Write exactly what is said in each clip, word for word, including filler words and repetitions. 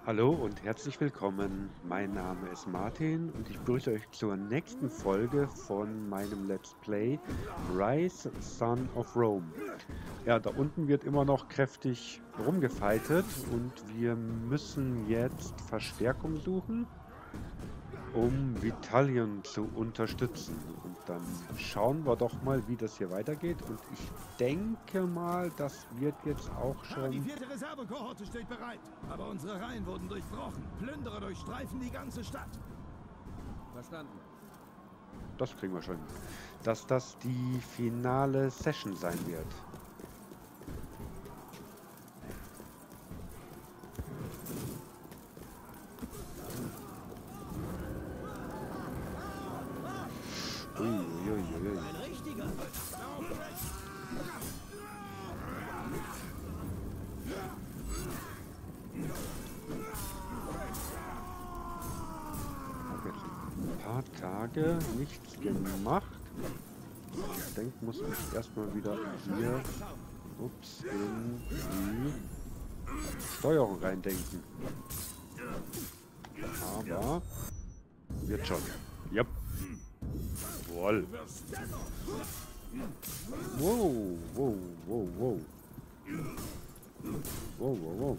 Hallo und herzlich willkommen. Mein Name ist Martin und ich begrüße euch zur nächsten Folge von meinem Let's Play Rise, Son of Rome. Ja, da unten wird immer noch kräftig rumgefightet und wir müssen jetzt Verstärkung suchen, um Vitalion zu unterstützen. Und dann schauen wir doch mal, wie das hier weitergeht. Und ich denke mal, das wird jetzt auch Ah, die schon... vierte Reservekohorte steht bereit. Aber unsere Reihen wurden durchbrochen. Plünderer durchstreifen die ganze Stadt. Verstanden. Das kriegen wir schon. Dass das die finale Session sein wird. Uiuiuiui. Ein richtiger. Ich habe jetzt ein paar Tage nichts gemacht. Ich denke, muss ich erstmal wieder hier ups, in die Steuerung reindenken. Aber wird schon. Yep. Jawohl. Wow, wow, wow, wow. Wow, wow, wow.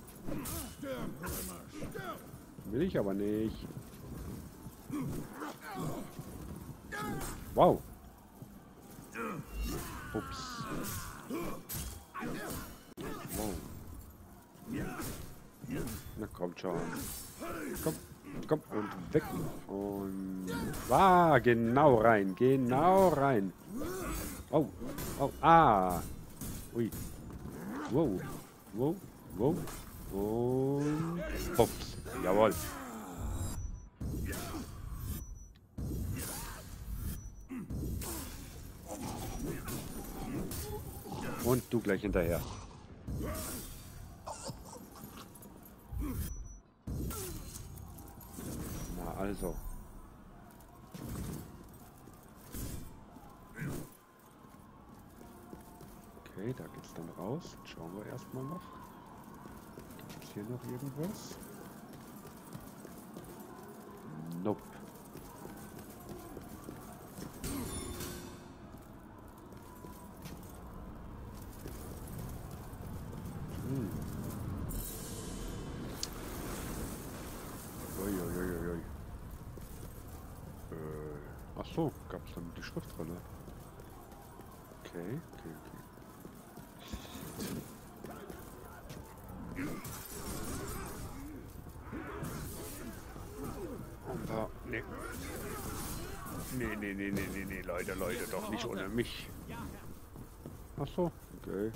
Will ich aber nicht. Wow. Ups. Wow. Na kommt schon. Komm, komm und weg. Und ah, genau rein. Genau rein. Oh, oh, ah. Ui. Wow. Wow. Wow. Und ups. Jawohl. Und du gleich hinterher. Na also. Okay, da geht's dann raus. Schauen wir erstmal noch. Gibt's hier noch irgendwas? Nope. Hm. Uiuiuiui. Äh, ach so, gab's dann die Schriftrolle. Okay, okay, okay. Und da, nee. Nee, nee, nee, nee, nee, nee, Leute, Leute, doch nicht ohne mich. Ach so, okay.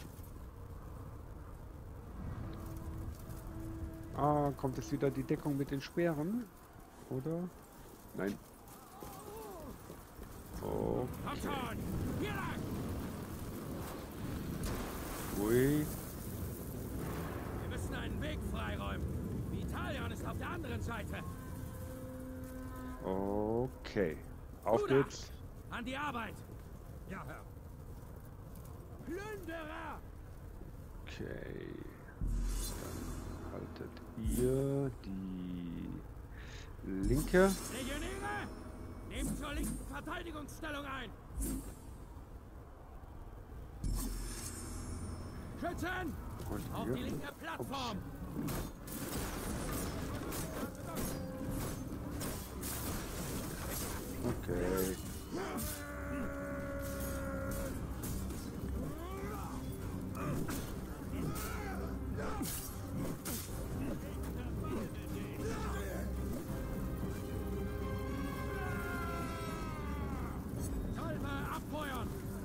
Ah, kommt jetzt wieder die Deckung mit den Speeren? Oder? Nein. Okay. Ui. Wir müssen einen Weg freiräumen. Vitalion ist auf der anderen Seite. Okay. Auf Bruder, geht's. an die Arbeit. Ja, Herr. Plünderer! Okay. Dann haltet ihr die linke. Legionäre, nehmt zur linken Verteidigungsstellung ein. Schützen! Und Auf ihr. die linke Plattform! Okay. Salve abfeuern!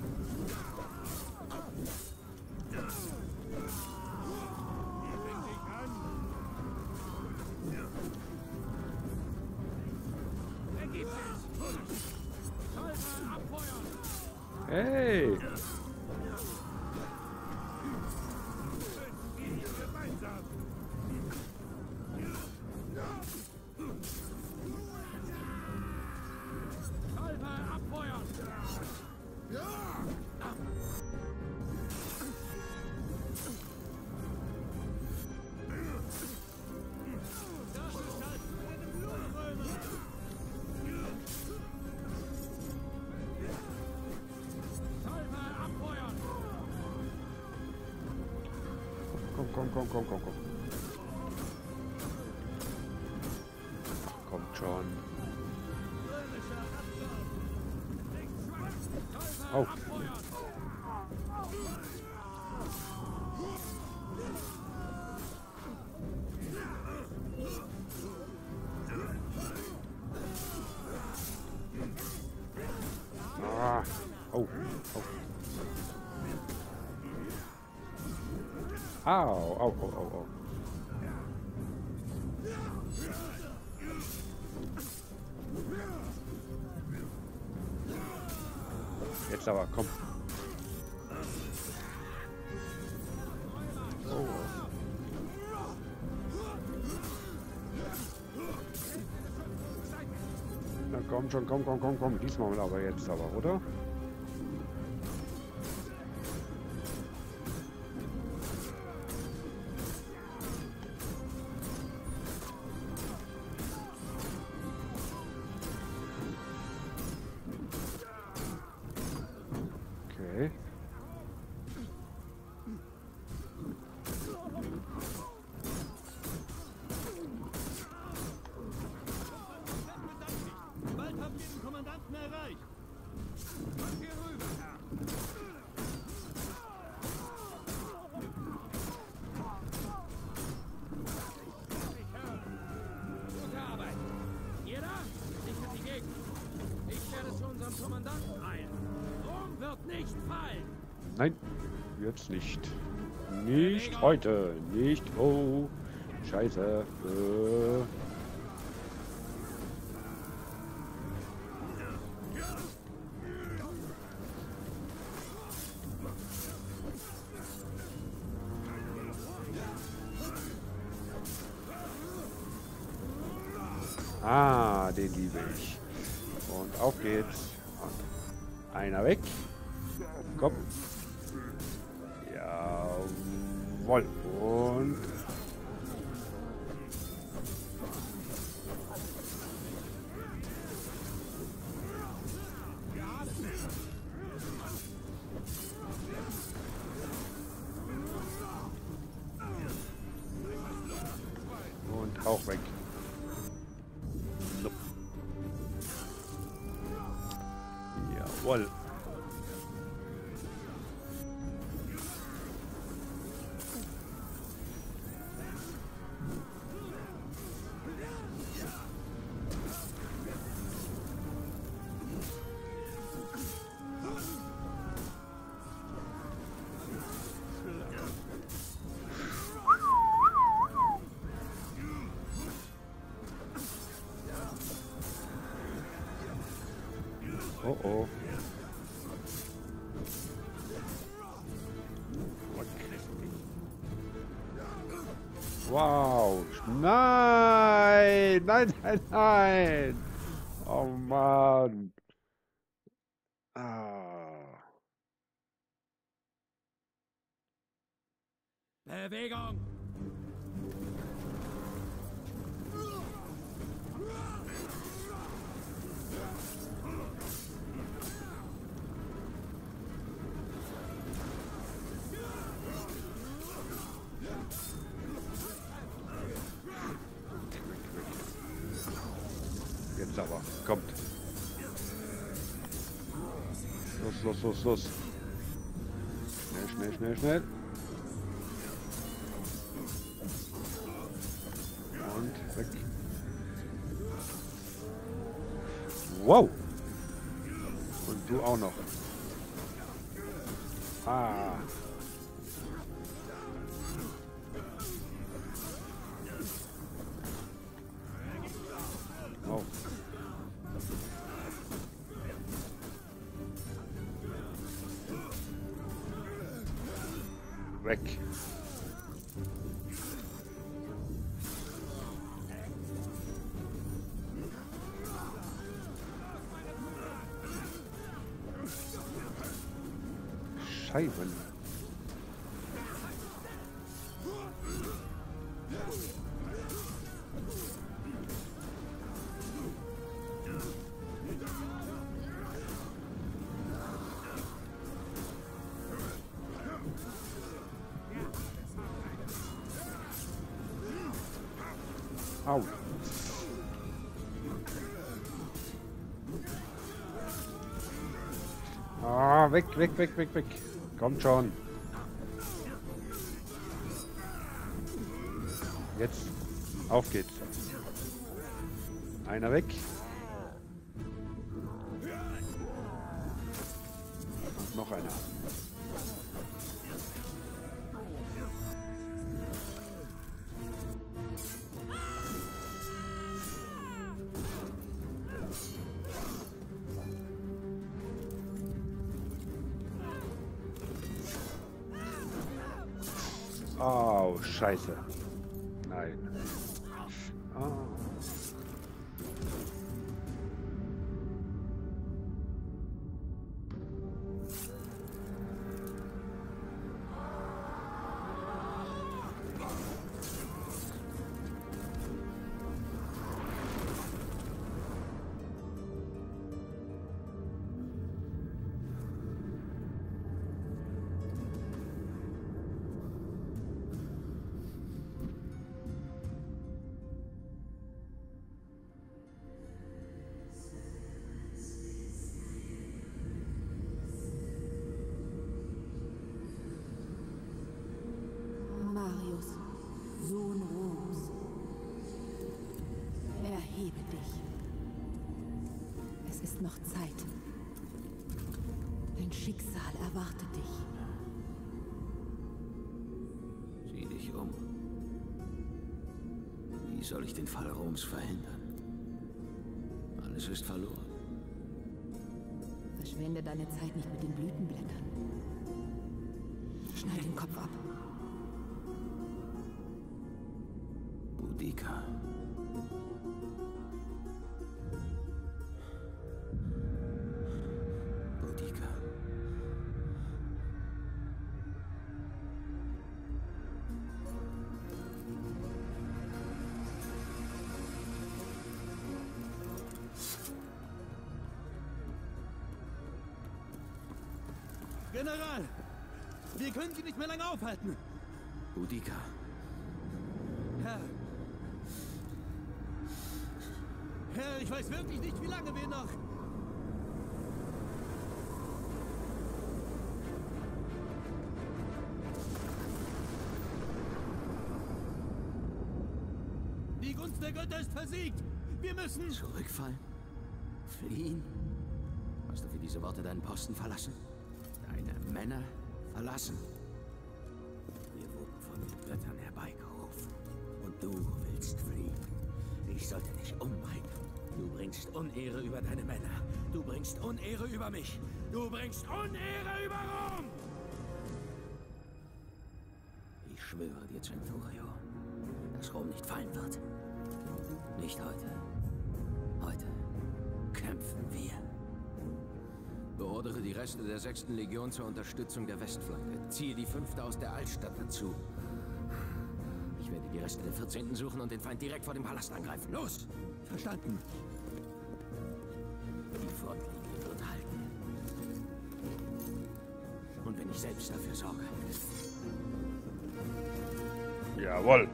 Ergibt es! Salve abfeuern! Hey! Gemeinsam! Salve abfeuern! Komm, komm, komm, komm, komm, komm. Kommt schon. Oh. Ah. Oh. Oh. Au, au, au, au, au. Jetzt aber, komm. Oh. Na komm schon, komm, komm, komm, komm. Diesmal aber jetzt aber, oder? Okay. Bald habt ihr den Kommandanten erreicht. Kommt hier rüber, Herr. Gute Arbeit. Ihr da? Sichert die Gegend. Ich werde zu unserem Kommandanten eilen. Rom wird nicht fallen. Nein, jetzt nicht. Nicht heute. Nicht. Oh. Scheiße. Äh. Ah, den liebe ich. Und auf geht's. Und einer weg. Komm. Jawohl. Und... Und auch weg. Jawohl. Oh oh. Wow. Nein! Nein, nein, nein! Oh Mann. Ah. Bewegung! Jetzt aber. Kommt. Los, los, los, los. Schnell, schnell, schnell, schnell. Und weg. Wow. Und du auch noch. Ah. Oh. Weg. Scheiben. Au. Ah, weg, weg, weg, weg, weg. Kommt schon. Jetzt. Auf geht's. Einer weg. Und noch einer. Oh, scheiße. Nein. Ah. Marius, Sohn Roms, erhebe dich. Es ist noch Zeit. Dein Schicksal erwartet dich. Sieh dich um. Wie soll ich den Fall Roms verhindern? Alles ist verloren. Verschwende deine Zeit nicht mit den Blütenblättern. Schneid den Kopf ab. Boudica. Boudica. General! Wir können Sie nicht mehr lange aufhalten! Boudica. Herr! Herr, ich weiß wirklich nicht, wie lange wir noch... Die Gunst der Götter ist versiegt! Wir müssen... Zurückfallen? Fliehen? Hast du für diese Worte deinen Posten verlassen? Deine Männer verlassen? Wir wurden von den Göttern herbeigerufen. Und du willst fliehen. Ich sollte dich umbringen. Du bringst Unehre über deine Männer. Du bringst Unehre über mich. Du bringst Unehre über Rom! Ich schwöre dir, Centurio, dass Rom nicht fallen wird. Nicht heute. Heute kämpfen wir. Beordere die Reste der sechsten Legion zur Unterstützung der Westflanke. Ziehe die fünfte aus der Altstadt dazu. Ich werde die Reste der vierzehnten suchen und den Feind direkt vor dem Palast angreifen. Los! Verstanden. Die Frontlinie wird halten. Und wenn ich selbst dafür sorge. Jawohl.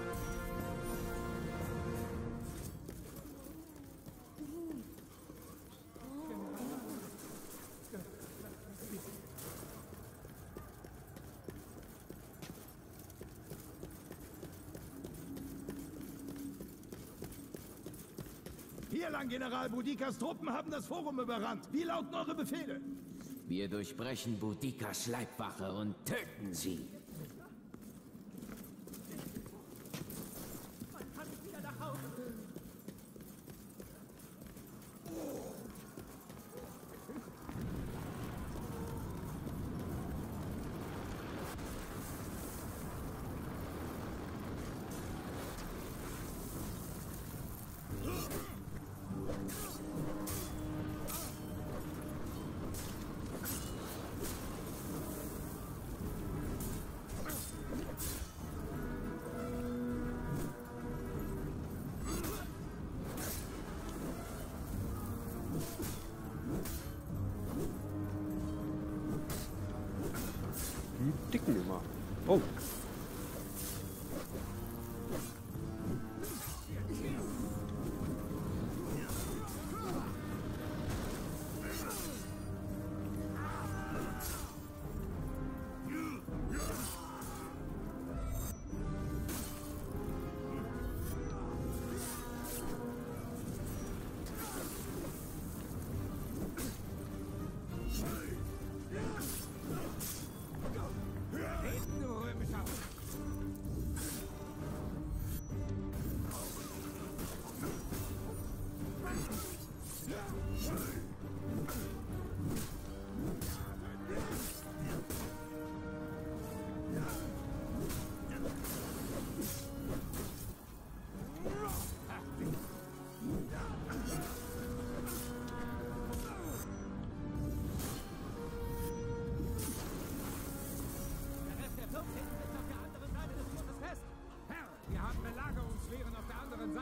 Hier lang, General! Boudicas Truppen haben das Forum überrannt. Wie lauten eure Befehle? Wir durchbrechen Boudicas Leibwache und töten sie.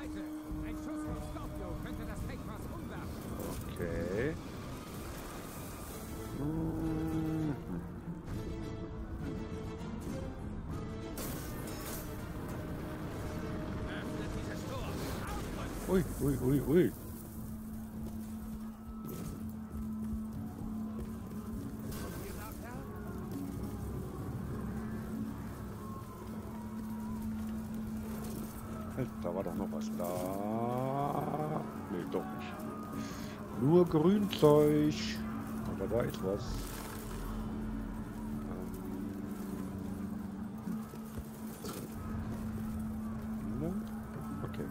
Seite. Ein Schuss von Scorpio könnte das Heckmaß umwerfen. Okay. Mhm. Öffnet dieses Tor. Aufrücken. Ui, ui, ui, ui. Halt, da war doch noch was da. Nee, doch nicht. Nur Grünzeug. Aber da ist was. Ähm. Okay.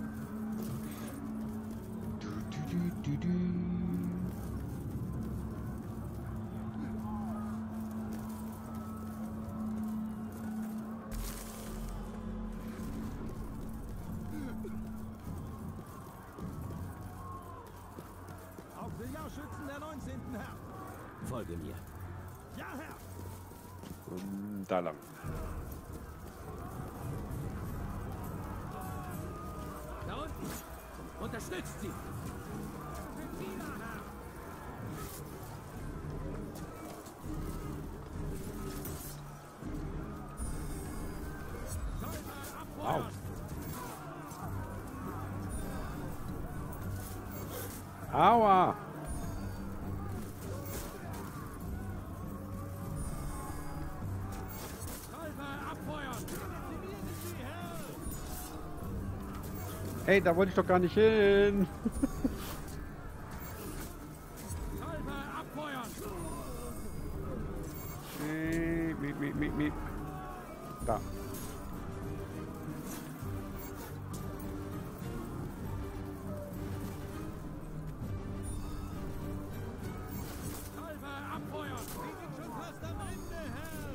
Du, du, du, du, du. Auxiliarschützen der neunzehnten Herr. Folge mir. Ja, Herr. Ähm, da lang. Da unten. Unterstützt sie. Wieder, Herr. Säuber Au. abfeuern. Aua! Säuber abfeuern. Ey, da wollte ich doch gar nicht hin. Säuber abfeuern. Äh, mi, mi, mi, mi. Da. Säuber abfeuern. Wir sind schon fast am Ende, Herr.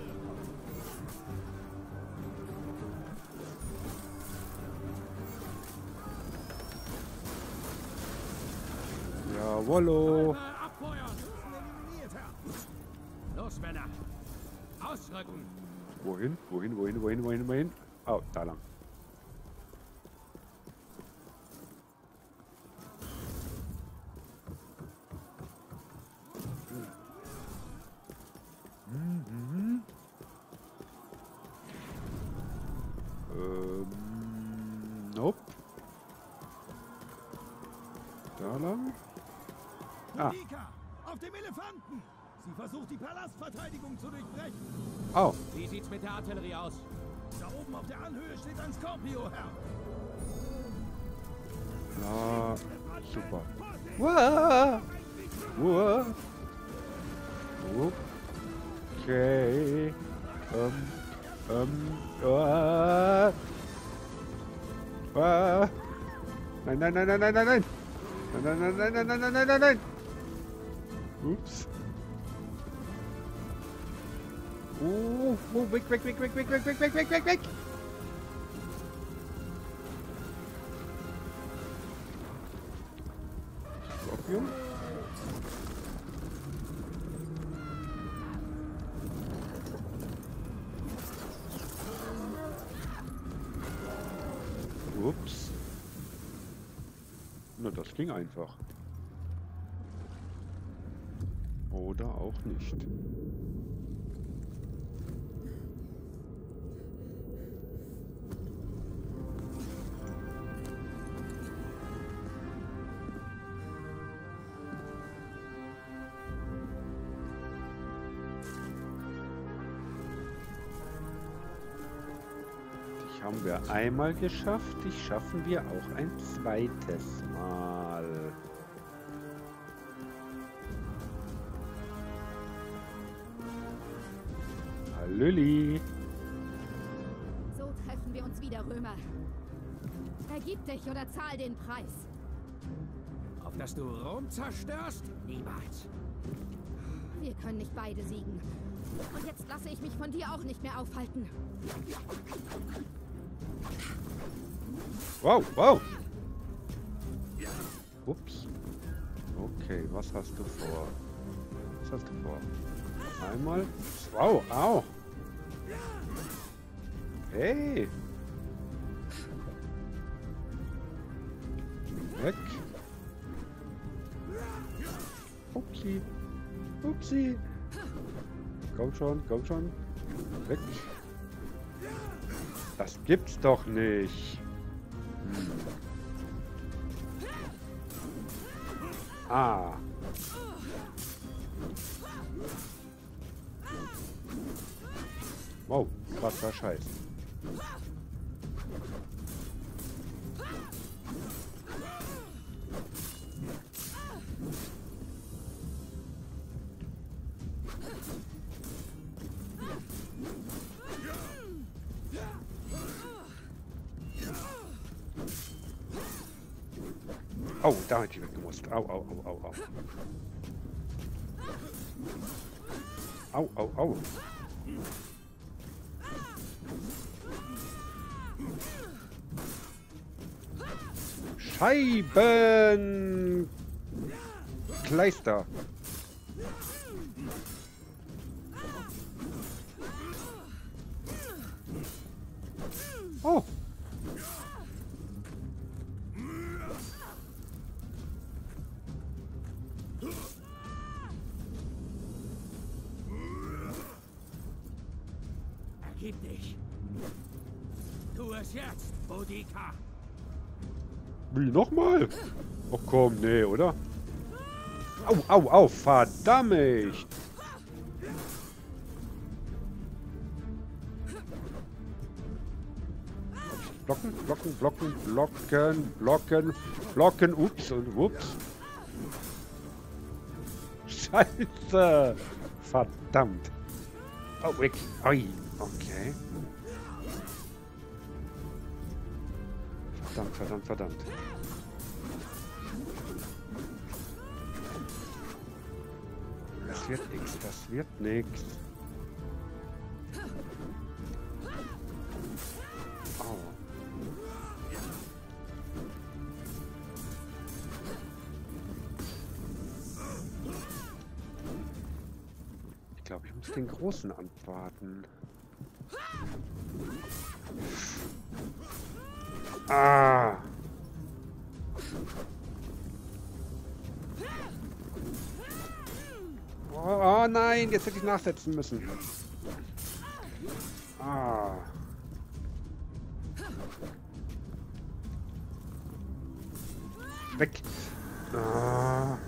Jawollo. Säuber abfeuern. Eliminiert, Herr. Los, Männer. Ausrücken. Wohin? Wohin? Wohin? Wohin? Wohin? Wohin? Oh, da lang. Mhm. Ähm, nope. Da lang. Ah, Mika, auf dem Elefanten. Sie versucht, die Palastverteidigung zu durchbrechen. oh. Wie sieht's mit der Artillerie aus? Da oben auf der Anhöhe steht ein Scorpio, Herr. Na, super. Wow. Wow. Okay. Ähm, ähm, ah. Ah. Nein, nein, nein, nein, nein, nein, nein. Nein, nein, nein, nein, nein, nein, nein, nein, nein. Ups. Oh, oh, weg, weg, weg, weg, weg, weg, weg, weg, weg, weg, weg. Scorpion? Ups. Na, das ging einfach. Oder auch nicht. Die haben wir einmal geschafft, die schaffen wir auch ein zweites Mal. Hallöli. So treffen wir uns wieder, Römer. Ergib dich oder zahl den Preis. Auf dass du Rom zerstörst? Niemals. Wir können nicht beide siegen. Und jetzt lasse ich mich von dir auch nicht mehr aufhalten. Wow, wow. Ups. Okay, was hast du vor? Was hast du vor? Einmal. Wow, au. Hey. Weg. Upsi. Upsi. Komm schon, komm schon. Weg. Das gibt's doch nicht. Hm. Ah. Wow, krasser Scheiß. Oh, da hätte ich weggemusst. Au, au, au, au, au. Au, au, au. Scheiben! Kleister. Oh. Ergib dich. Tu es jetzt, Boudica. Wie, nochmal? Oh komm, nee, oder? Au, au, au, verdammt! Blocken, blocken, blocken, blocken, blocken, blocken, ups und ups. Scheiße! Verdammt! Oh, weg. Oi, okay. Verdammt, verdammt, verdammt. Das wird nix, das wird nix. Au. Ich glaube, ich muss den Großen abwarten. Ah! Oh, oh nein, jetzt hätte ich nachsetzen müssen. Ah. Weg. Ah.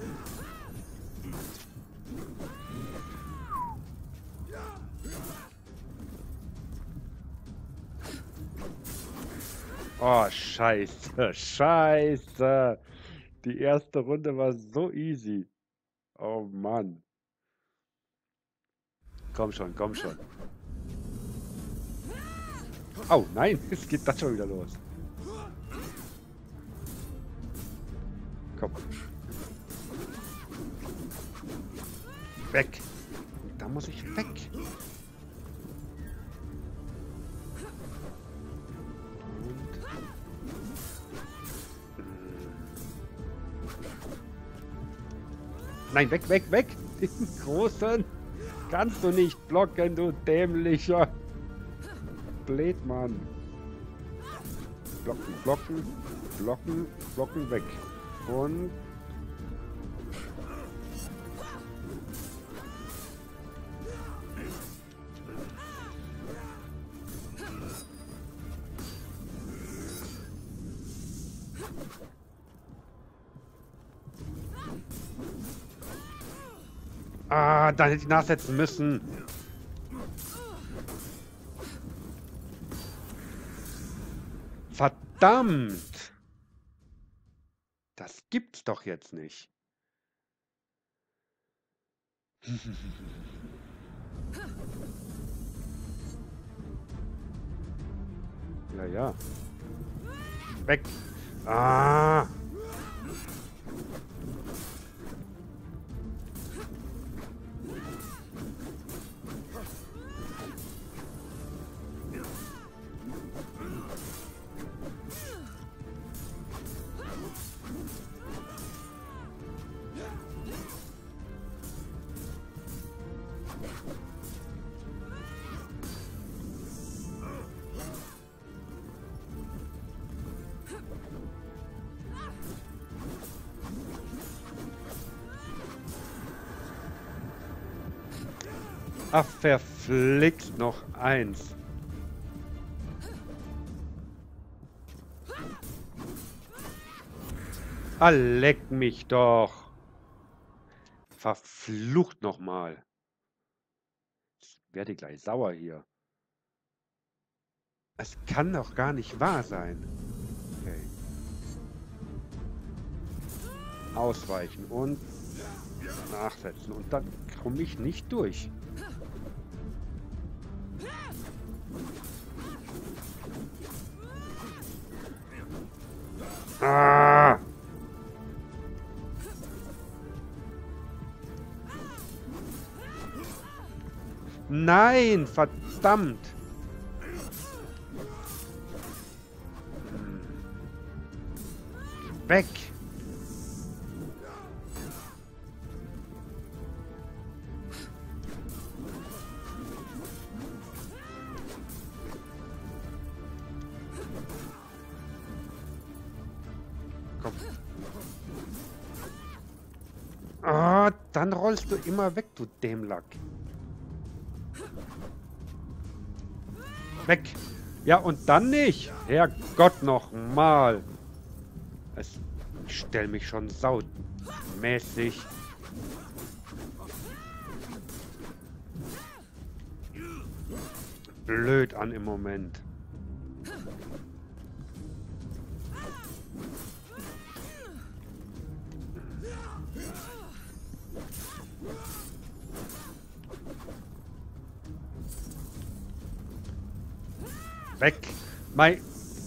Oh, scheiße, scheiße. Die erste Runde war so easy. Oh Mann. Komm schon, komm schon. Oh nein, es geht das schon wieder los. Komm. Weg. Da muss ich weg. Nein, weg, weg, weg! Den Großen kannst du nicht blocken, du dämlicher Blödmann. Blocken, blocken, blocken, blocken, weg. Und... Ah, da hätte ich nachsetzen müssen. Verdammt! Das gibt's doch jetzt nicht. Ja, ja. Weg. Ah! Ach, verflixt noch eins. Ah, leck mich doch. Verflucht nochmal. Ich werde gleich sauer hier. Es kann doch gar nicht wahr sein. Okay. Ausweichen und nachsetzen. Und dann komme ich nicht durch. Ah! Nein, verdammt! Weg! Komm. Ah, dann rollst du immer weg, du Dämlack. Weg! Ja, und dann nicht! Herrgott, noch mal! Es, ich stell mich schon saumäßig. Blöd an im Moment. Weg! Mein...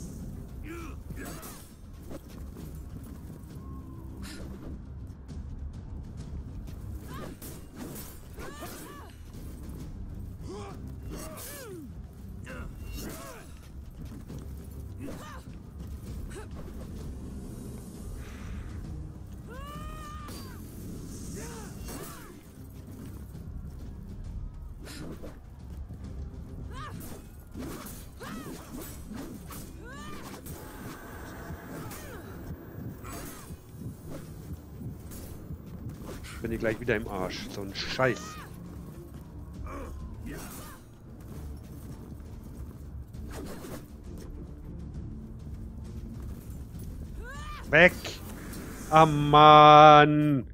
Bin ich gleich wieder im Arsch. So ein Scheiß. Weg! Ah, Mann!